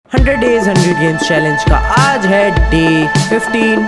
100 days 100 games challenge का आज है डे 15।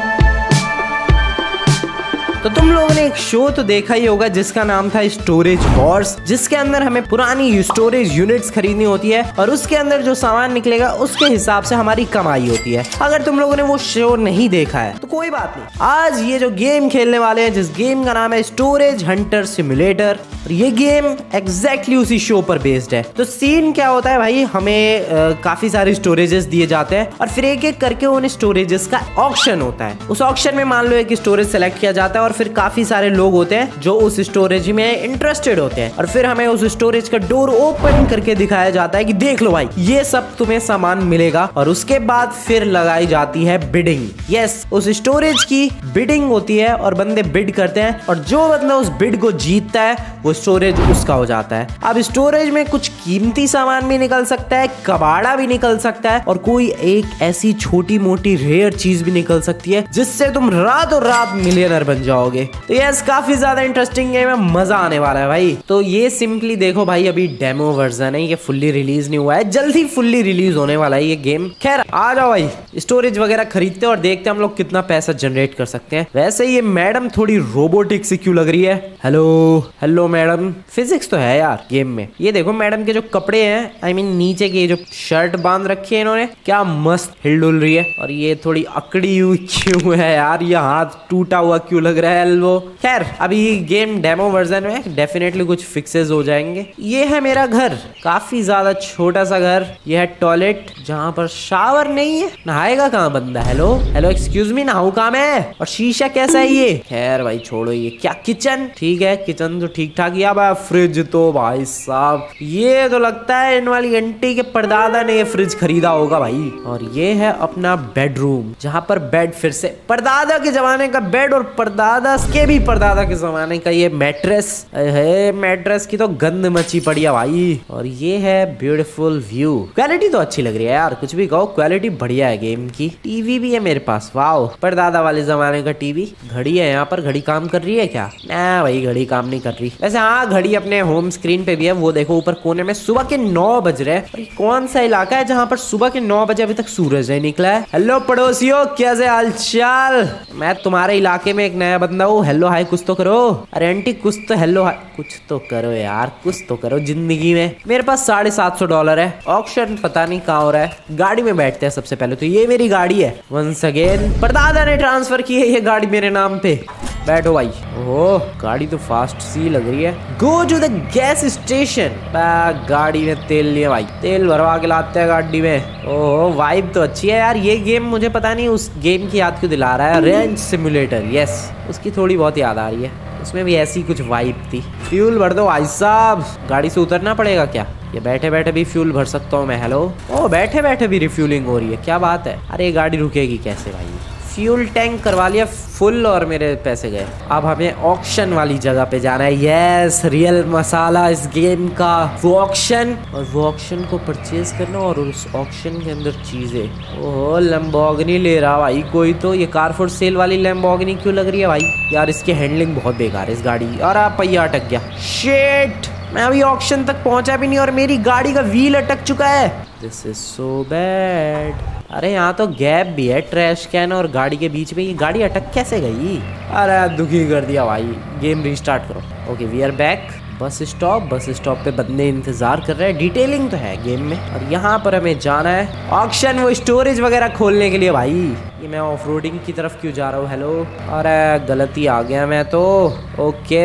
तो तुम लोगों ने एक शो तो देखा ही होगा जिसका नाम था स्टोरेज वॉर्स, जिसके अंदर हमें पुरानी स्टोरेज यूनिट्स खरीदनी होती है और उसके अंदर जो सामान निकलेगा उसके हिसाब से हमारी कमाई होती है। अगर तुम लोगों ने वो शो नहीं देखा है तो कोई बात नहीं, आज ये जो गेम खेलने वाले हैं, जिस गेम का नाम है स्टोरेज हंटर सिमुलेटर, और ये गेम एग्जैक्टली उसी शो पर बेस्ड है। तो सीन क्या होता है भाई, हमें काफी सारे स्टोरेजेस दिए जाते हैं और फिर एक एक करके उन स्टोरेजेस का ऑक्शन होता है। उस ऑक्शन में मान लो एक स्टोरेज सेलेक्ट किया जाता है और फिर काफी सारे लोग होते हैं जो उस स्टोरेज में इंटरेस्टेड होते हैं और फिर हमें उस स्टोरेज का डोर ओपन करके दिखाया जाता है कि देख लो भाई ये सब तुम्हें सामान मिलेगा। और उसके बाद फिर लगाई जाती है बिडिंग। यस, उस स्टोरेज की बिडिंग होती है और बंदे बिड करते हैं और जो बंदा उस बिड को जीतता है वो स्टोरेज उसका हो जाता है। अब स्टोरेज में कुछ कीमती सामान भी निकल सकता है, कबाड़ा भी निकल सकता है और कोई एक ऐसी छोटी मोटी रेयर चीज भी निकल सकती है जिससे तुम रातों रात मिलियनर बन जाओगे। तो यस, काफी ज्यादा इंटरेस्टिंग गेम है, मजा आने वाला है भाई। तो ये सिंपली देखो भाई, अभी डेमो वर्जन है, ये फुल्ली रिलीज नहीं हुआ है, जल्दी फुल्ली रिलीज होने वाला है ये गेम। खैर आ जाओ भाई, स्टोरेज वगैरह खरीदते और देखते हम लोग कितना पैसा जनरेट कर सकते हैं। वैसे ये मैडम थोड़ी रोबोटिक सी क्यों लग रही है? हेलो हेलो मैडम, फिजिक्स तो है यार गेम में। ये देखो मैडम के जो कपड़े हैं, आई मीन नीचे की जो शर्ट बांध रखी है इन्होंने, क्या मस्त हिलडुल रही है। और ये थोड़ी अकड़ी हुई क्यों है यार, ये हाथ टूटा हुआ क्यों लग रहा है एल्बो। खैर अभी गेम डेमो वर्जन में डेफिनेटली कुछ फिक्सेस हो जाएंगे। ये है मेरा घर, काफी ज्यादा छोटा सा घर। ये है टॉयलेट जहाँ पर शावर नहीं है, नहाएगा कहाँ बंदा? हेलो हेलो एक्सक्यूज मी, नहाऊं कहाँ मैं? और शीशा कैसा है ये? खैर भाई छोड़ो, ये क्या किचन? ठीक है किचन तो ठीक ठाक। या भाई फ्रिज तो भाई साहब, ये तो लगता है इन वाली आंटी के परदादा ने ये फ्रिज खरीदा होगा भाई। और ये है अपना बेडरूम जहाँ पर बेड, फिर से परदादा के जमाने का बेड और परदादा के भी परदादा के जमाने का ये मैट्रेस है। मैट्रेस की तो गंद मची पड़ी है भाई। और ये है ब्यूटीफुल व्यू। क्वालिटी तो अच्छी लग रही है यार, कुछ भी कहो क्वालिटी बढ़िया है गेम की। टीवी भी है मेरे पास, वाओ, परदादा वाले जमाने का टीवी। घड़ी है यहाँ पर, घड़ी काम कर रही है क्या? ना भाई घड़ी काम नहीं कर रही। वैसे हाँ, घड़ी अपने होम स्क्रीन पे भी है, वो देखो ऊपर कोने में सुबह के 9 बज रहे हैं। और कौन सा इलाका है जहाँ पर सुबह के 9 बजे अभी तक सूरज नहीं निकला है? हेलो पड़ोसियों, कैसे हालचाल? मैं तुम्हारे इलाके में एक नया बंदा हूँ। हेलो हाय कुछ तो करो। अरे आंटी कुछ तो हेलो हाय कुछ तो करो यार, कुछ तो करो जिंदगी में। मेरे पास $750 है। ऑक्शन पता नहीं कहाँ हो रहा है। गाड़ी में बैठते हैं सबसे पहले तो। ये मेरी गाड़ी है, वंस अगेन परदादा ने ट्रांसफर की है ये गाड़ी मेरे नाम पे। बैठो भाई। ओह गाड़ी तो फास्ट सी लग रही है। Go to the gas station. गाड़ी में तेल लिया भाई, तेल भरवा के लाते हैं गाड़ी में। ओह वाइब तो अच्छी है यार। ये गेम मुझे पता नहीं उस गेम की याद क्यों दिला रहा है, रेंज सिमुलेटर। यस, उसकी थोड़ी बहुत याद आ रही है, उसमें भी ऐसी कुछ वाइब थी। फ्यूल भर दो भाई साहब। गाड़ी से उतरना पड़ेगा क्या? ये बैठे बैठे भी फ्यूल भर सकता हूँ मैं? हेलो, ओ बैठे बैठे भी रिफ्यूलिंग हो रही है, क्या बात है। अरे ये गाड़ी रुकेगी कैसे भाई? फ्यूल टैंक करवा लिया फुल और मेरे पैसे गए। अब हमें ऑक्शन वाली जगह पे जाना है। यस, रियल मसाला इस गेम का, वो ऑक्शन, और वो ऑक्शन को परचेज करना और उस ऑक्शन के अंदर चीजें। ओह लैम्बोर्गिनी ले रहा भाई कोई तो। ये कार फॉर सेल वाली लैम्बोर्गिनी क्यों लग रही है भाई? यार इसकी हैंडलिंग बहुत बेकार है इस गाड़ी। और आप पहिया अटक गया, शिट, मैं अभी ऑक्शन तक पहुंचा भी नहीं और मेरी गाड़ी का व्हील अटक चुका है। This is so bad. अरे यहाँ तो गैप भी है, ट्रैश कैन और गाड़ी के बीच में। ये गाड़ी अटक कैसे गई? अरे दुखी कर दिया भाई। गेम रीस्टार्ट करो। Okay we are back. Bus stop पे बंदे इंतजार कर रहे हैं। डिटेलिंग तो है गेम में। और यहाँ पर हमें जाना है ऑक्शन, वो स्टोरेज वगैरह खोलने के लिए भाई। ये मैं ऑफ रोडिंग की तरफ क्यों जा रहा हूँ? हेलो, अरे गलती आ गया मैं तो। Okay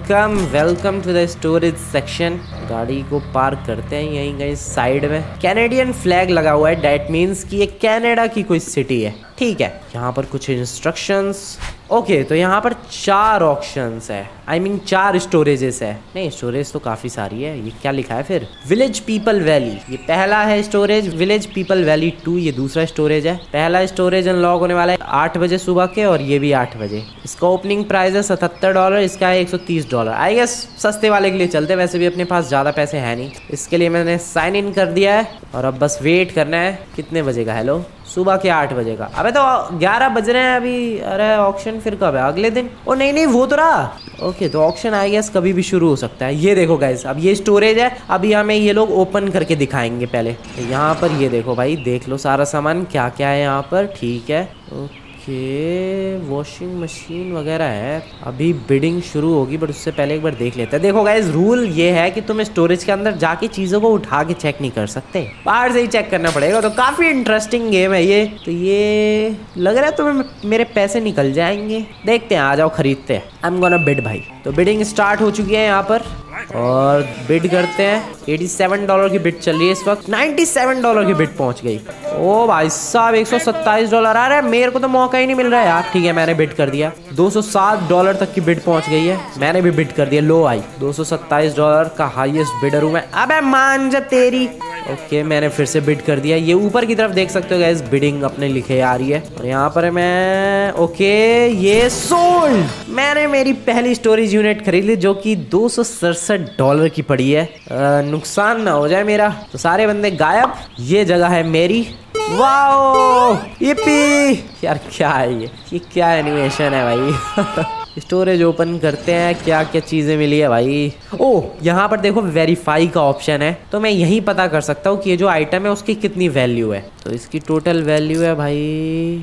welcome to the storage section. गाड़ी को पार्क करते हैं यहीं कहीं साइड में। कैनेडियन फ्लैग लगा हुआ है, डेट मीन्स कि ये कनाडा की कोई सिटी है। ठीक है, यहाँ पर कुछ इंस्ट्रक्शंस। ओके तो यहाँ पर 4 ऑप्शंस है, आई मीन 4 स्टोरेजेस है। नहीं स्टोरेज तो काफी सारी है। ये क्या लिखा है फिर? विलेज पीपल वैली, ये पहला है स्टोरेज। विलेज पीपल वैली 2 ये दूसरा स्टोरेज है। पहला स्टोरेज अनलॉक होने वाला है 8 बजे सुबह के और ये भी 8 बजे। इसका ओपनिंग प्राइस है $77, इसका है $130। आई गेस सस्ते वाले के लिए चलते, वैसे भी अपने पास ज्यादा पैसे है नहीं। इसके लिए मैंने साइन इन कर दिया है और अब बस वेट करना है। कितने बजे का? हेलो सुबह के 8 बजे का। अबे तो 11 बज रहे हैं अभी। अरे ऑक्शन फिर कब है? अगले दिन? ओ नहीं नहीं वो तो रहा। ओके तो ऑक्शन आई गेस कभी भी शुरू हो सकता है। ये देखो गाइस, अब ये स्टोरेज है, अभी हमें ये लोग ओपन करके दिखाएंगे। पहले यहाँ पर ये देखो भाई, देख लो सारा सामान क्या क्या है यहाँ पर। ठीक है वॉशिंग मशीन वगैरह है। अभी बिडिंग शुरू होगी बट उससे पहले एक बार देख लेते हैं। देखो गाइस रूल ये है कि तुम स्टोरेज के अंदर जाके चीजों को उठा के चेक नहीं कर सकते, बाहर से ही चेक करना पड़ेगा। तो काफी इंटरेस्टिंग गेम है ये। तो ये लग रहा है तुम्हें मेरे पैसे निकल जाएंगे। देखते हैं, आ जाओ खरीदते हैं। आई एम गोना बिड भाई। तो बिडिंग स्टार्ट हो चुकी है यहाँ पर और बिड करते हैं। $87 की बिड चल रही है इस वक्त। $97 की बिड पहुंच गई। ओ भाई साहब $127 आ रहा है। मेरे को तो मौका ही नहीं मिल रहा है यार। ठीक है मैंने बिड कर दिया। $207 तक की बिड पहुंच गई है। मैंने भी बिड कर दिया। लो आई $227 का हाईएस्ट बिडर हूं मैं। अबे मान जा तेरी। ओके मैंने फिर से बिड कर दिया। ये ऊपर की तरफ देख सकते हो गाइस, बिडिंग अपने लिखे आ रही है। और यहाँ पर मैं ओके ये सोल्ड। मैंने मेरी पहली स्टोरेज यूनिट खरीद ली जो कि $267 की पड़ी है। नुकसान ना हो जाए मेरा। तो सारे बंदे गायब। ये जगह है मेरी। Wow yippee! यार क्या है ये क्या एनिमेशन है भाई। स्टोरेज ओपन करते हैं, क्या क्या चीजें मिली है भाई। ओह यहाँ पर देखो वेरीफाई का ऑप्शन है, तो मैं यही पता कर सकता हूँ कि ये जो आइटम है उसकी कितनी वैल्यू है। तो इसकी टोटल वैल्यू है भाई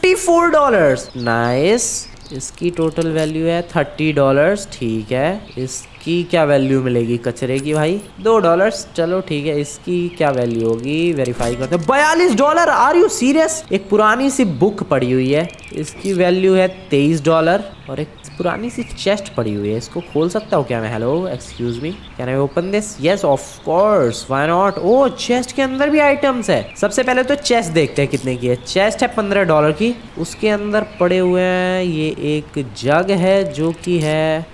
$54। नाइस। इसकी टोटल वैल्यू है $30। ठीक है इसकी क्या वैल्यू मिलेगी कचरे की भाई? $2। चलो ठीक है इसकी क्या वैल्यू होगी? वेरीफाई करते हैं। $42। Are you serious? एक पुरानी सी बुक पड़ी हुई है, इसकी वैल्यू है $23। और एक पुरानी सी चेस्ट पड़ी हुई है, इसको खोल सकता हूँ क्या मैं? Hello excuse me, can I open this? Yes of course, why not. Oh chest के अंदर भी आइटम्स है। सबसे पहले तो चेस्ट देखते हैं कितने की है। चेस्ट है $15 की। उसके अंदर पड़े हुए हैं, ये एक जग है जो कि है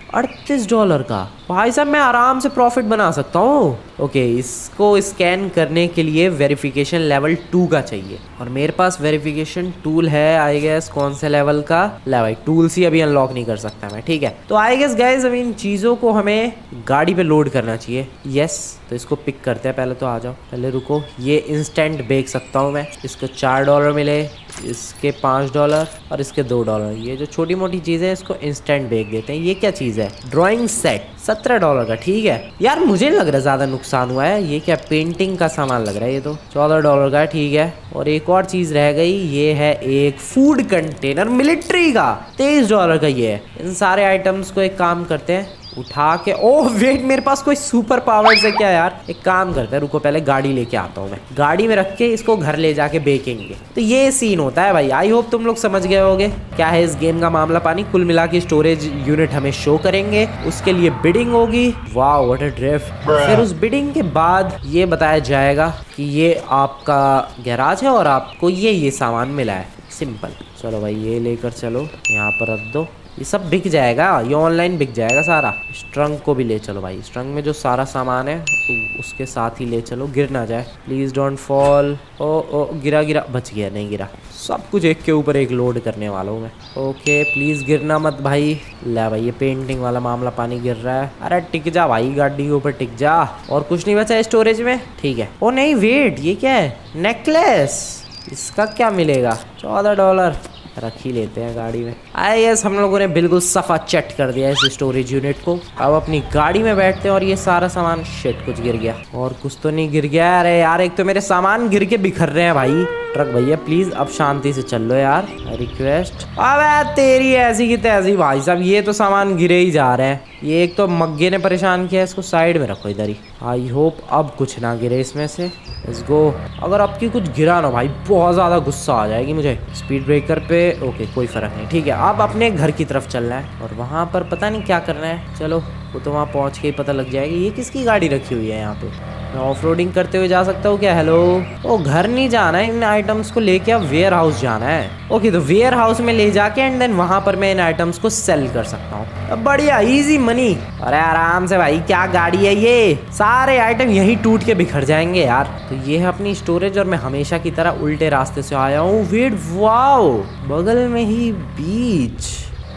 $38 का। भाई साहब मैं आराम से प्रॉफिट बना सकता हूँ। ओके इसको स्कैन करने के लिए वेरिफिकेशन लेवल 2 का चाहिए और मेरे पास वेरिफिकेशन टूल है आई गेस। कौन से लेवल का? ले भाई टूल्स ही अभी अनलॉक नहीं कर सकता मैं। ठीक है तो आई गेस गाइस अभी इन चीज़ों को हमें गाड़ी पे लोड करना चाहिए। यस तो इसको पिक करते हैं। पहले तो आ जाओ, पहले रुको। ये इंस्टेंट बेच सकता हूँ मैं। इसको $4 मिले, इसके $5 और इसके $2। ये जो छोटी मोटी चीज़ है इसको इंस्टेंट बेच देते हैं। ये क्या चीज़ है? ड्राइंग सेट $17 का। ठीक है यार मुझे लग रहा है ज़्यादा नुकसान हुआ है। ये क्या पेंटिंग का सामान लग रहा है? ये तो $14 का। ठीक है और एक और चीज़ रह गई, ये है एक फूड कंटेनर मिलिट्री का। $23 का ये है। इन सारे आइटम्स को एक काम करते हैं उठा के। ओह वेट मेरे पास कोई सुपर पावर्स है क्या यार? एक काम करते हैं, रुको पहले गाड़ी लेके आता हूँ मैं। गाड़ी में रख के इसको घर ले जाके बेचेंगे। तो ये सीन होता है भाई। आई होप तुम लोग समझ गए होगे क्या है इस गेम का मामला पानी। कुल मिला के स्टोरेज यूनिट हमें शो करेंगे, उसके लिए बिडिंग होगी। वाह व्हाट अ ड्रिफ्ट। फिर उस बिडिंग के बाद ये बताया जाएगा कि ये आपका गैराज है और आपको ये सामान मिला है। सिंपल। चलो भाई ये लेकर चलो, यहाँ पर रख दो। ये सब बिक जाएगा, ये ऑनलाइन बिक जाएगा सारा। स्ट्रंग को भी ले चलो भाई। स्ट्रंग में जो सारा सामान है उसके साथ ही ले चलो, गिर ना जाए। Please don't fall. ओ गिरा गिरा, बच गया, नहीं गिरा। सब कुछ एक के ऊपर एक लोड करने वाला हूँ मैं। ओके प्लीज गिरना मत भाई। ले भाई ये पेंटिंग वाला मामला पानी गिर रहा है। अरे टिक जा भाई, गाड़ी के ऊपर टिक जा। और कुछ नहीं बचा है स्टोरेज में। ठीक है। ओ नहीं वेट, ये क्या है? नेकलेस। इसका क्या मिलेगा? $14। रख ही लेते हैं गाड़ी में। आई यस हम लोगों ने बिल्कुल सफा चट कर दिया इस स्टोरेज यूनिट को। अब अपनी गाड़ी में बैठते हैं और ये सारा सामान शिट कुछ गिर गया और कुछ तो नहीं गिर गया। अरे यार एक तो मेरे सामान गिर के बिखर रहे हैं भाई। ट्रक भैया प्लीज अब शांति से चल लो यार, रिक्वेस्ट। अब तेरी ऐसी की तैसी भाई साहब, ये तो सामान गिरे ही जा रहे हैं। ये एक तो मग्गे ने परेशान किया, इसको साइड में रखो इधर ही। आई होप अब कुछ ना गिरे इसमें से। Let's go. अगर आपकी कुछ गिरा ना भाई बहुत ज़्यादा गुस्सा आ जाएगी मुझे। स्पीड ब्रेकर पे ओके कोई फ़र्क नहीं। ठीक है अब अपने घर की तरफ चलना है और वहाँ पर पता नहीं क्या करना है। चलो वो तो वहाँ पहुँच के ही पता लग जाएगी। ये किसकी गाड़ी रखी हुई है यहाँ पे? मैं ऑफ रोडिंग करते हुए जा सकता हूँ क्या? हेलो। ओ घर नहीं जाना है, इन आइटम्स को लेके अब वेयर हाउस जाना है। ओके तो वेयर हाउस में ले जाके एंड देन वहाँ पर मैं इन आइटम्स को सेल कर सकता हूँ। बढ़िया इजी मनी। अरे आराम से भाई, क्या गाड़ी है ये? सारे आइटम यही टूट के बिखर जाएंगे यार। तो ये है अपनी स्टोरेज और मैं हमेशा की तरह उल्टे रास्ते से आया हूँ। वेट वाओ, बगल में ही बीच।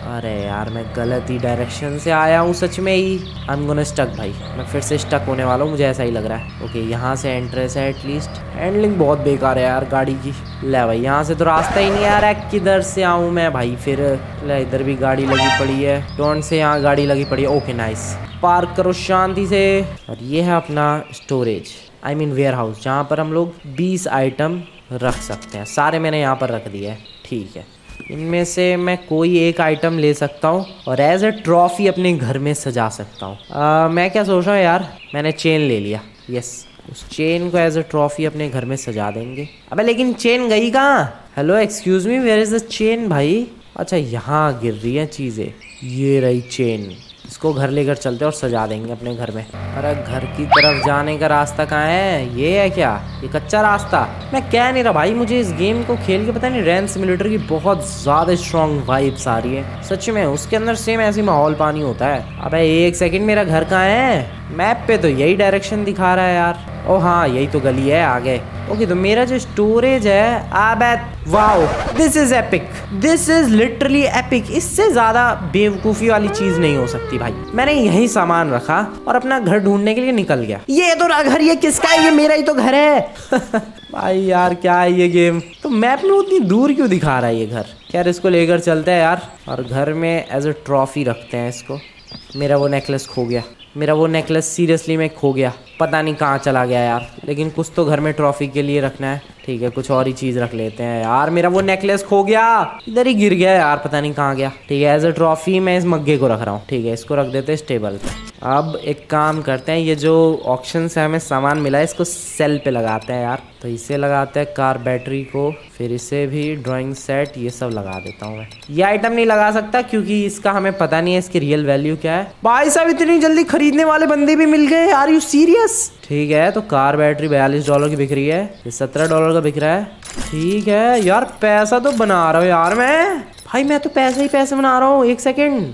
अरे यार मैं गलत ही डायरेक्शन से आया हूँ सच में ही। आई एम गोना स्टक भाई, मैं फिर से स्टक होने वाला हूँ, मुझे ऐसा ही लग रहा है। ओके यहाँ से एंट्रेंस है एटलीस्ट। हैंडलिंग बहुत बेकार है यार गाड़ी की। ले भाई यहाँ से तो रास्ता ही नहीं आ रहा है, किधर से आऊँ मैं भाई फिर। ले इधर भी गाड़ी लगी पड़ी है, टोन से यहाँ गाड़ी लगी पड़ी है। ओके नाइस, पार्क करो शांति से। और ये है अपना storage, I mean warehouse, जहाँ पर हम लोग 20 आइटम रख सकते हैं। सारे मैंने यहाँ पर रख दिए हैं, ठीक है। इनमें से मैं कोई एक आइटम ले सकता हूँ और एज ए ट्रॉफी अपने घर में सजा सकता हूँ। मैं क्या सोच रहा हूँ यार, मैंने चेन ले लिया। यस, उस चेन को एज ए ट्रॉफी अपने घर में सजा देंगे। अबे लेकिन चेन गई कहाँ? Hello excuse me, where is the chain भाई? अच्छा यहाँ गिर रही हैं चीज़ें। ये रही चेन, इसको घर लेकर चलते हैं और सजा देंगे अपने घर में। अरे घर की तरफ जाने का रास्ता कहाँ है? ये है क्या? ये कच्चा रास्ता? मैं कह नहीं रहा भाई, मुझे इस गेम को खेल के पता नहीं रेन सिमुलेटर की बहुत ज़्यादा स्ट्रॉन्ग वाइब्स आ रही है सच में। उसके अंदर सेम ऐसी माहौल पानी होता है। अबे एक सेकंड, मेरा घर कहाँ है? मैप पे तो यही डायरेक्शन दिखा रहा है यार। ओ हाँ यही तो गली है आगे। ओके तो मेरा जो स्टोरेज है, अबे wow this is epic, this is literally epic. इससे ज्यादा बेवकूफी वाली चीज नहीं हो सकती भाई। मैंने यही सामान रखा और अपना घर ढूंढने के लिए निकल गया। ये तो घर, ये किसका है? ये मेरा ही तो घर है। भाई यार क्या है ये गेम? तो मैप में उतनी दूर क्यों दिखा रहा है ये घर? यार इसको लेकर चलते हैं यार और घर में एज ए ट्रॉफी रखते हैं इसको। मेरा वो नेकलेस खो गया, मेरा वो नेकलेस सीरियसली में खो गया, पता नहीं कहाँ चला गया यार। लेकिन कुछ तो घर में ट्रॉफी के लिए रखना है, ठीक है। कुछ और ही चीज़ रख लेते हैं यार। मेरा वो नेकलेस खो गया, इधर ही गिर गया यार, पता नहीं कहाँ गया। ठीक है एज अ ट्रॉफी मैं इस मग्गे को रख रहा हूँ, ठीक है। इसको रख देते हैं स्टेबल पे। अब एक काम करते हैं, ये जो ऑक्शन से हमें सामान मिला है इसको सेल पे लगाते हैं यार। तो इसे लगाते हैं कार बैटरी को, फिर इसे भी ड्राइंग सेट, ये सब लगा देता हूँ मैं। ये आइटम नहीं लगा सकता क्योंकि इसका हमें पता नहीं है इसकी रियल वैल्यू क्या है। भाई साहब इतनी जल्दी खरीदने वाले बंदे भी मिल गए, आर यू सीरियस? ठीक है तो कार बैटरी $42 की बिक रही है, ये $17 का बिक रहा है। ठीक है यार पैसा तो बना रहा हूँ यार मैं। भाई मैं तो पैसे ही पैसे बना रहा हूँ। एक सेकेंड,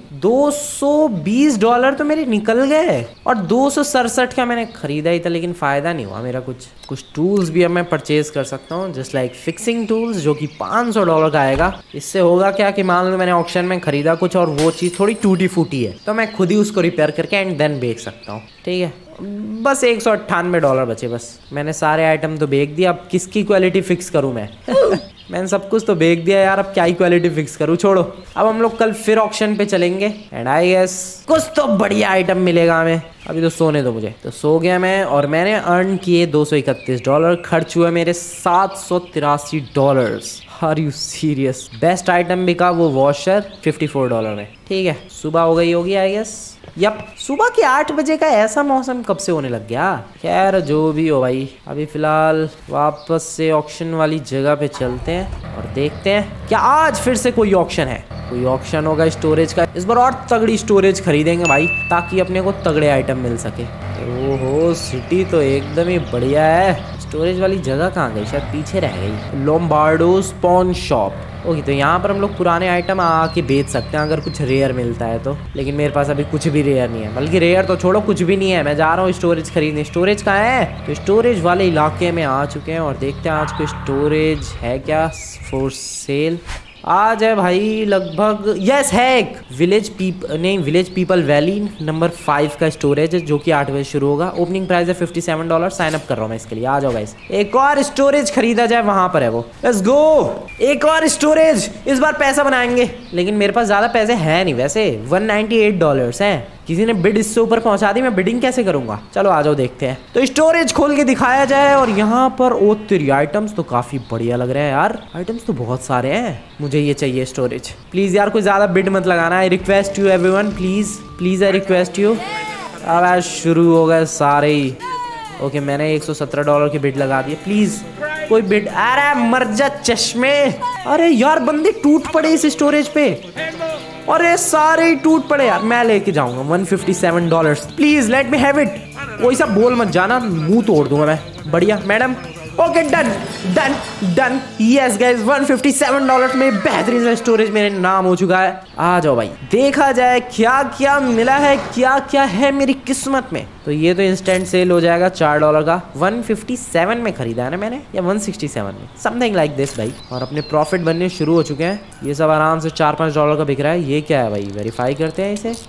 $220 तो मेरे निकल गए और 267 का मैंने खरीदा ही था, लेकिन फायदा नहीं हुआ मेरा कुछ टूल्स भी अब मैं परचेज कर सकता हूँ, जस्ट लाइक फिक्सिंग टूल्स, जो कि $500 का आएगा। इससे होगा क्या कि मान लो मैंने ऑक्शन में खरीदा कुछ और वो चीज़ थोड़ी टूटी फूटी है, तो मैं खुद ही उसको रिपेयर करके एंड देन बेच सकता हूँ। ठीक है बस $198 बचे बस। मैंने सारे आइटम तो बेच दिया, अब किसकी क्वालिटी फिक्स करूँ मैं? मैंने सब कुछ तो बेच दिया यार, अब क्या ही क्वालिटी फिक्स करूँ, छोड़ो। अब हम लोग कल फिर ऑक्शन पे चलेंगे एंड आई गेस कुछ तो बढ़िया आइटम मिलेगा हमें। अभी तो सोने दो मुझे। तो सो गया मैं और मैंने अर्न किए $231, खर्च हुए मेरे $783। Are you serious? Best item बिका वो वॉशर $54 में। ठीक है सुबह हो गई होगी आई गेस। यप सुबह के 8 बजे का ऐसा मौसम कब से होने लग गया? खैर जो भी हो भाई, अभी फिलहाल वापस से ऑक्शन वाली जगह पे चलते हैं और देखते हैं क्या आज फिर से कोई ऑक्शन है। कोई ऑक्शन होगा स्टोरेज का, इस बार और तगड़ी स्टोरेज खरीदेंगे भाई, ताकि अपने को तगड़े आइटम मिल सके। ओहो सिटी तो एकदम ही बढ़िया है। स्टोरेज वाली जगह कहाँ गई? शायद पीछे रह गई। लोम्बार्डोस पॉन शॉप। ओके तो यहाँ पर हम लोग पुराने आइटम आके बेच सकते हैं अगर कुछ रेयर मिलता है तो, लेकिन मेरे पास अभी कुछ भी रेयर नहीं है। बल्कि रेयर तो छोड़ो, कुछ भी नहीं है। मैं जा रहा हूँ स्टोरेज खरीदने। स्टोरेज कहाँ है? तो स्टोरेज वाले इलाके में आ चुके हैं और देखते हैं आज कोई स्टोरेज है क्या फॉर सेल। आज है भाई लगभग, यस है एक विलेज पीपल वैली नंबर 5 का स्टोरेज है, जो कि 8 बजे शुरू होगा। ओपनिंग प्राइस है $57। साइन अप कर रहा हूँ मैं इसके लिए, आ जाओ गाइस। एक और स्टोरेज खरीदा जाए, वहां पर है वो। लेट्स गो, एक और स्टोरेज। इस बार पैसा बनाएंगे, लेकिन मेरे पास ज्यादा पैसे है नहीं वैसे। $198 है। किसी ने बिड इससे ऊपर पहुंचा दी, मैं बिडिंग कैसे करूंगा? चलो आ जाओ देखते हैं। तो स्टोरेज खोल के दिखाया जाए और यहाँ पर ओ तेरी आइटम्स तो काफी बढ़िया लग रहे हैं यार। आइटम्स तो बहुत सारे हैं, मुझे ये चाहिए स्टोरेज। प्लीज यार कोई ज्यादा बिड मत लगाना। I request you everyone, please I request you. अब आज शुरू हो गए सारे ही। ओके मैंने $117 की बिड लगा दी। प्लीज कोई बिड। अरे मर जा चश्मे। अरे यार बंदे टूट पड़े इस स्टोरेज पे, अरे सारे ही टूट पड़े यार। मैं लेके जाऊंगा $157। Please let me have it. कोई सा बोल मत जाना, मुंह तोड़ दूंगा मैं। बढ़िया madam. Okay done done done. Yes guys $157 में बेहतरीन सा स्टोरेज मेरे नाम हो चुका है। आ जाओ भाई देखा जाए क्या क्या मिला है, क्या क्या है मेरी किस्मत में। तो तो ये तो इंस्टेंट सेल हो जाएगा $4 का। 157 में खरीदा है ना मैंने, या 167 में, समथिंग लाइक दिस भाई। और अपने प्रॉफिट बनने शुरू हो चुके हैं। ये सब आराम से $4-5 का बिक रहा है। ये क्या है भाई, वेरीफाई करते हैं इसे।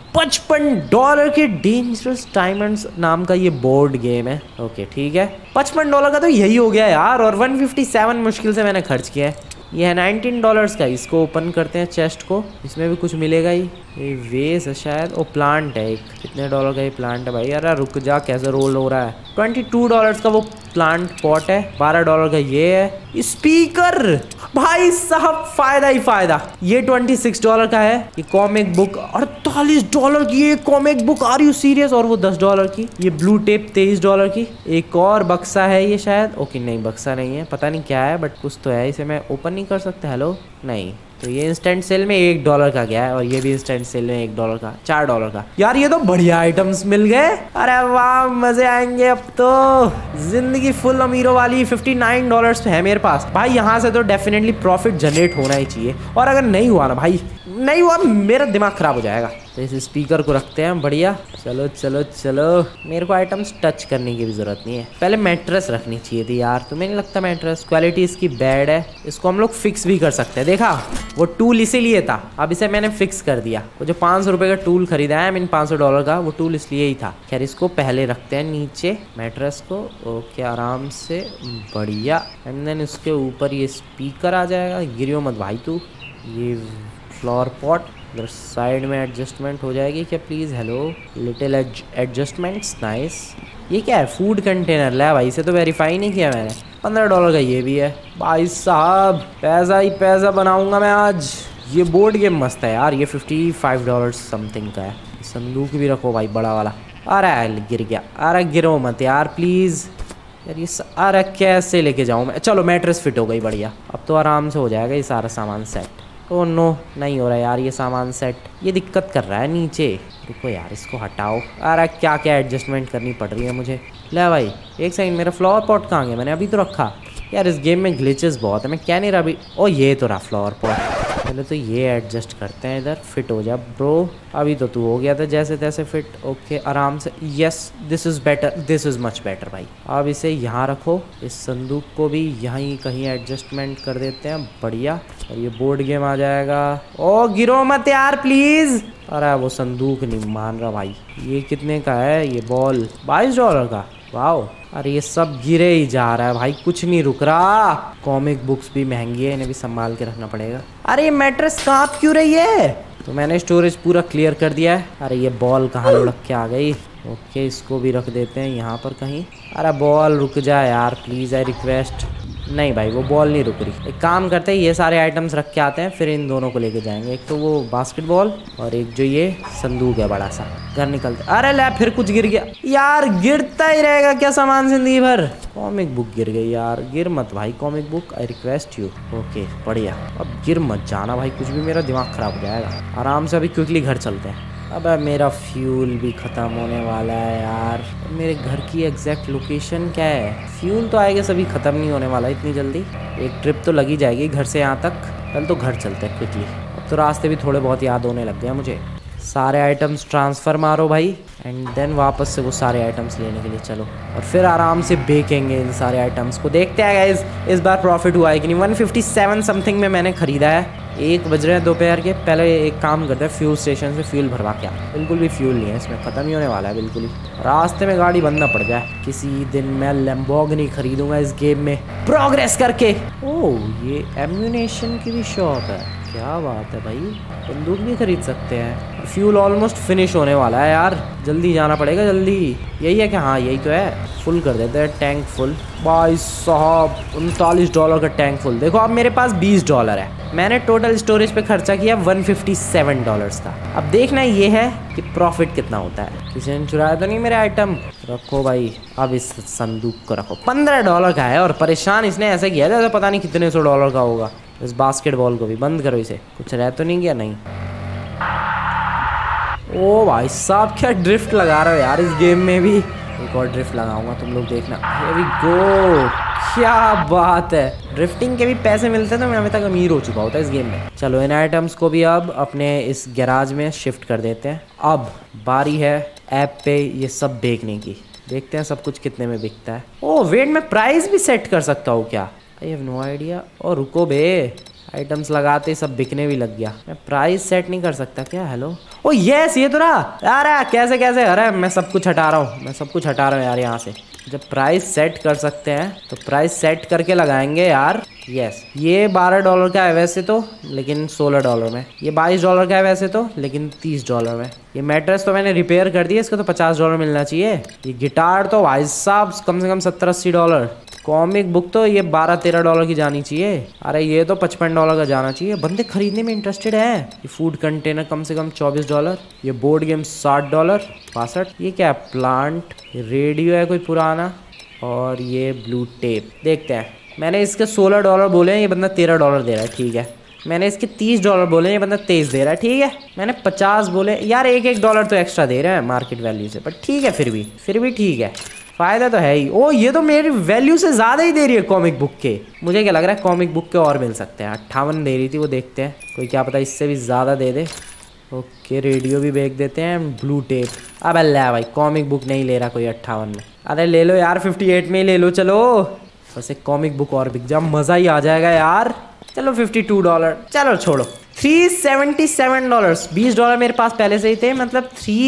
$55 के डेंजरस डायमंड्स नाम का ये बोर्ड गेम है। ओके ठीक है, $55 का तो यही हो गया यार। और 157 मुश्किल से मैंने खर्च किया है। ये है $19 का। इसको ओपन करते हैं चेस्ट को, इसमें भी कुछ मिलेगा ही। ये वेस है शायद, ओ प्लांट है एक। कितने डॉलर का ये प्लांट है भाई? यार रुक जा, कैसे रोल हो रहा है। $22 का वो प्लांट पॉट है। $12 का ये है स्पीकर। भाई साहब फायदा ही फायदा। ये $26 का है। ये कॉमिक बुक $48 की। ये comic book, are you serious? और वो $10 की। ये ब्लू टेप $23 की। एक और बक्सा है ये शायद। ओके नहीं, बक्सा नहीं है, पता नहीं क्या है, बट कुछ तो है। इसे मैं ओपन नहीं कर सकता। हेलो नहीं। तो ये इंस्टेंट सेल में $1 का गया है। और ये भी इंस्टेंट सेल में $1 का, $4 का। यार ये तो बढ़िया आइटम्स मिल गए। अरे वाह, मजे आएंगे अब तो। जिंदगी फुल अमीरों वाली। $59 है मेरे पास भाई। यहाँ से तो डेफिनेटली प्रॉफिट जनरेट होना ही चाहिए। और अगर नहीं हुआ ना भाई, नहीं हुआ, मेरा दिमाग खराब हो जाएगा। तो इस स्पीकर को रखते हैं बढ़िया। चलो चलो चलो, मेरे को आइटम्स टच करने की भी जरूरत नहीं है। पहले मैट्रेस रखनी चाहिए थी यार। तुम्हें नहीं लगता मैट्रेस? क्वालिटी इसकी बैड है। इसको हम लोग फिक्स भी कर सकते हैं। देखा, वो टूल इसीलिए था। अब इसे मैंने फिक्स कर दिया। वो जो $500 का टूल खरीदा है, $500 का, वो टूल इसलिए ही था। खैर इसको पहले रखते हैं नीचे मैट्रेस को। ओके आराम से, बढ़िया। एंड देन उसके ऊपर ये स्पीकर आ जाएगा। गिरियो मत भाई तू। ये फ्लोर पॉट इधर साइड में एडजस्टमेंट हो जाएगी क्या please? Hello, little adjustments, nice. ये क्या है? Food container. ले भाई, इसे तो वेरीफाई नहीं किया मैंने। $15 का ये भी है। भाई साहब पैसा ही पैसा बनाऊंगा मैं आज। ये बोर्ड गेम मस्त है यार। ये $55 समथिंग का है। संदूक भी रखो भाई, बड़ा वाला। अरे गिर गया। अरे गिरो मत यार प्लीज़। यार ये अरे कैसे लेके जाऊँ मैं? चलो मैट्रेस फिट हो गई, बढ़िया। अब तो आराम से हो जाएगा ये सारा सामान सेट। ओह नो, नहीं हो रहा यार ये सामान सेट। ये दिक्कत कर रहा है नीचे। रुको यार, इसको हटाओ। अरे क्या क्या एडजस्टमेंट करनी पड़ रही है मुझे। ले भाई एक सेकंड, मेरा फ्लावर पॉट कहाँ गया? मैंने अभी तो रखा। यार इस गेम में ग्लिचेस बहुत है। मैं क्या नहीं रहा अभी। ओ ये तो रहा फ्लावर पॉट। पहले तो ये एडजस्ट करते हैं इधर। फिट हो जा ब्रो। अभी तो तू हो गया था जैसे तैसे फिट। ओके आराम से। Yes, this is better, this is much better भाई। अब इसे यहाँ रखो। इस संदूक को भी यहीं कहीं एडजस्टमेंट कर देते हैं, बढ़िया। और ये बोर्ड गेम आ जाएगा। ओ गिरो मत यार प्लीज़। अरे वो संदूक नहीं मान रहा भाई। ये कितने का है? ये बॉल $22 का। वाओ। अरे ये सब गिरे ही जा रहा है भाई, कुछ नहीं रुक रहा। कॉमिक बुक्स भी महंगी है, इन्हें भी संभाल के रखना पड़ेगा। अरे ये मैट्रेस कांप क्यों रही है? तो मैंने स्टोरेज पूरा क्लियर कर दिया है। अरे ये बॉल कहाँ लुढ़क के आ गई? ओके इसको भी रख देते हैं यहाँ पर कहीं। अरे बॉल रुक जा यार प्लीज़, आई रिक्वेस्ट। नहीं भाई वो बॉल नहीं रुक रही। एक काम करते हैं, ये सारे आइटम्स रख के आते हैं, फिर इन दोनों को लेके जाएंगे। एक तो वो बास्केटबॉल और एक जो ये संदूक है बड़ा सा। घर निकलते। अरे ले फिर कुछ गिर गया यार। गिरता ही रहेगा क्या सामान जिंदगी भर? कॉमिक बुक गिर गई यार। गिर मत भाई comic book, I request you. Okay बढ़िया। अब गिर मत जाना भाई, कुछ भी, मेरा दिमाग खराब हो जाएगा। आराम से अभी क्विकली घर चलते हैं। अब मेरा फ्यूल भी ख़त्म होने वाला है यार। मेरे घर की एग्जैक्ट लोकेशन क्या है? फ्यूल तो आएगा, सभी ख़त्म नहीं होने वाला इतनी जल्दी। एक ट्रिप तो लगी जाएगी घर से यहाँ तक। कल तो घर चलते हैं क्विकली। अब तो रास्ते भी थोड़े बहुत याद होने लग गए मुझे। सारे आइटम्स ट्रांसफ़र मारो भाई, एंड देन वापस से वो सारे आइटम्स लेने के लिए चलो। और फिर आराम से बेचेंगे इन सारे आइटम्स को। देखते हैं गाइस इस बार प्रॉफिट हुआ है कि नहीं। 157 समथिंग में मैंने ख़रीदा है। 1 बज रहे हैं दोपहर के। पहले एक काम करते हैं, फ्यूल स्टेशन से फ्यूल भरवा के। बिल्कुल भी फ्यूल नहीं है इसमें, ख़त्म ही होने वाला है बिल्कुल ही। रास्ते में गाड़ी बंद ना पड़ जाए। किसी दिन मैं लैम्बोर्गिनी खरीदूंगा इस गेम में प्रोग्रेस करके। ओह ये एम्यूनेशन की भी शॉप है, क्या बात है भाई। बंदूक भी खरीद सकते हैं। फ्यूल ऑलमोस्ट फिनिश होने वाला है यार, जल्दी जाना पड़ेगा जल्दी। यही है क्या? हाँ यही तो है। फुल कर देते हैं टैंक फुल। भाई साहब $39 का टैंक फुल। देखो अब मेरे पास $20 है। मैंने टोटल स्टोरेज पे खर्चा किया $157 का। अब देखना ये है कि प्रॉफिट कितना होता है। किसी ने चुराया तो नहीं मेरे आइटम? रखो भाई। अब इस संदूक को रखो। $15 का है और परेशान इसने ऐसे किया जैसे पता नहीं कितने $100 का होगा। इस बास्केटबॉल को भी बंद करो, इसे कुछ रह तो नहीं गया? नहीं। ओ भाई साहब क्या ड्रिफ्ट लगा रहे हो यार इस गेम में भी। एक और ड्रिफ्ट लगाऊंगा, तुम लोग देखना। Here we go. क्या बात है, ड्रिफ्टिंग के भी पैसे मिलते हैं तो मैं अभी तक अमीर हो चुका होता इस गेम में। चलो इन आइटम्स को भी अब अपने इस गैराज में शिफ्ट कर देते हैं। अब बारी है ऐप पे ये सब देखने की। देखते हैं सब कुछ कितने में बिकता है। ओह वेट, मैं प्राइस भी सेट कर सकता हूँ क्या? I have no idea. और रुको बे, आइटम्स लगाते ही सब बिकने भी लग गया। मैं प्राइस सेट नहीं कर सकता क्या? हेलो, ओ यस, ये तो रहा। अरे कैसे कैसे, अरे मैं सब कुछ हटा रहा हूँ, मैं सब कुछ हटा रहा हूँ यार यहाँ से। जब प्राइस सेट कर सकते हैं तो प्राइस सेट करके लगाएंगे यार। यस, ये $12 का है वैसे तो, लेकिन $16 में। ये $22 का है वैसे तो, लेकिन $30 में। ये मैट्रेस तो मैंने रिपेयर कर दिया, इसका तो $50 मिलना चाहिए। ये गिटार तो भाई साहब कम से कम $70-80। कॉमिक बुक तो ये $12-13 की जानी चाहिए। अरे ये तो $55 का जाना चाहिए। बंदे खरीदने में इंटरेस्टेड है। ये फूड कंटेनर कम से कम $24। ये बोर्ड गेम $60, 62। ये क्या है? प्लांट। ये रेडियो है कोई पुराना। और ये ब्लू टेप। देखते हैं। मैंने इसके $16 बोले हैं, ये बंदा $13 दे रहा है। ठीक है। मैंने इसके $30 बोले, ये बंदा 23 दे रहा है। ठीक है। मैंने 50 बोले यार, $1 तो एक्स्ट्रा दे रहे हैं मार्केट वैल्यू से, पर ठीक है। फिर भी ठीक है, फायदा तो है ही। ओ ये तो मेरी वैल्यू से ज़्यादा ही दे रही है कॉमिक बुक के। मुझे क्या लग रहा है कॉमिक बुक के और मिल सकते हैं। 58 दे रही थी वो, देखते हैं कोई क्या पता इससे भी ज़्यादा दे दे। ओके, रेडियो भी बेच देते हैं। Blue tape. अब अल्लाह भाई, कॉमिक बुक नहीं ले रहा कोई 58 में। अरे ले लो यार, 58 में ही ले लो। चलो बस एक कॉमिक बुक और बिक जा, मज़ा ही आ जाएगा यार। चलो $52। चलो छोड़ो, $377। $20 मेरे पास पहले से ही थे, मतलब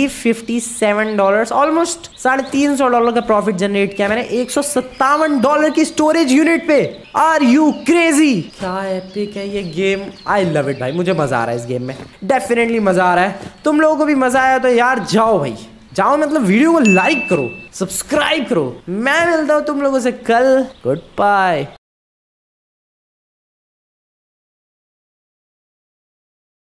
$357। ऑलमोस्ट $350 का प्रॉफिट जनरेट किया मैंने $157 की स्टोरेज यूनिट पे। Are you crazy? क्या एपिक है ये गेम। आई लव इट भाई, मुझे मजा आ रहा है इस गेम में। डेफिनेटली मजा आ रहा है। तुम लोगों को भी मजा आया तो यार जाओ भाई, जाओ, मतलब वीडियो को लाइक करो, सब्सक्राइब करो। मैं मिलता हूँ तुम लोगों से कल। Good bye.